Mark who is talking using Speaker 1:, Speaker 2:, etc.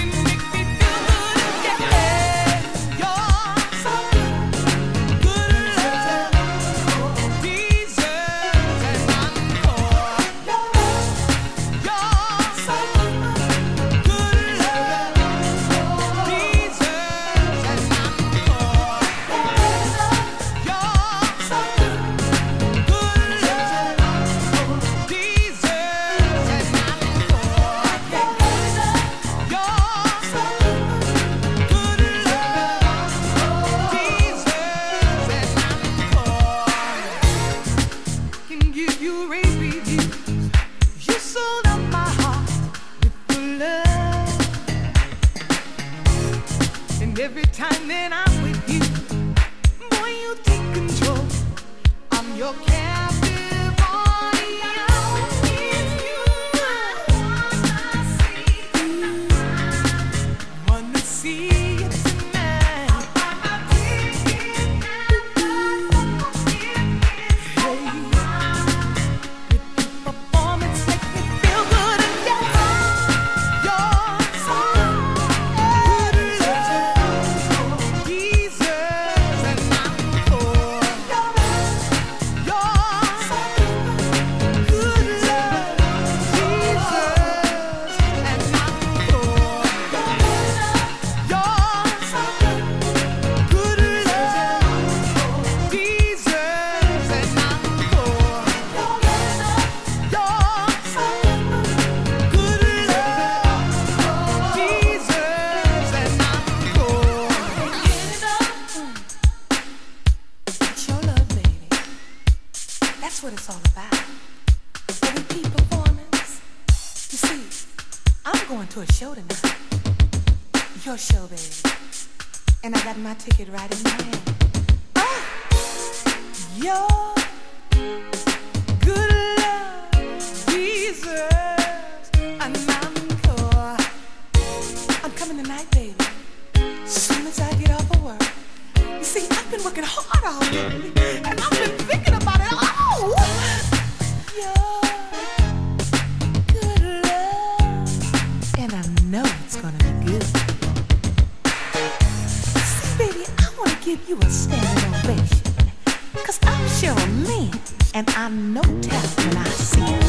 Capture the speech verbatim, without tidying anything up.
Speaker 1: Every time that I'm with you, boy, you take control. I'm your captive audience. It's you I wanna see you tonight. Hey, with your performance, make me feel good and dance. You're so that's what it's all about. A repeat performance. You see, I'm going to a show tonight. Your show, baby. And I got my ticket right in my hand. Ah! Your good love deserves an encore. I'm coming tonight, baby. Soon as I get off of work. You see, I've been working hard all day. And I've been thinking about it. Oh! Your good love. And I know it's gonna be good. See, baby, I wanna give you a standing ovation. Cause I'm Cheryl Lynn, and I know talent when I see it.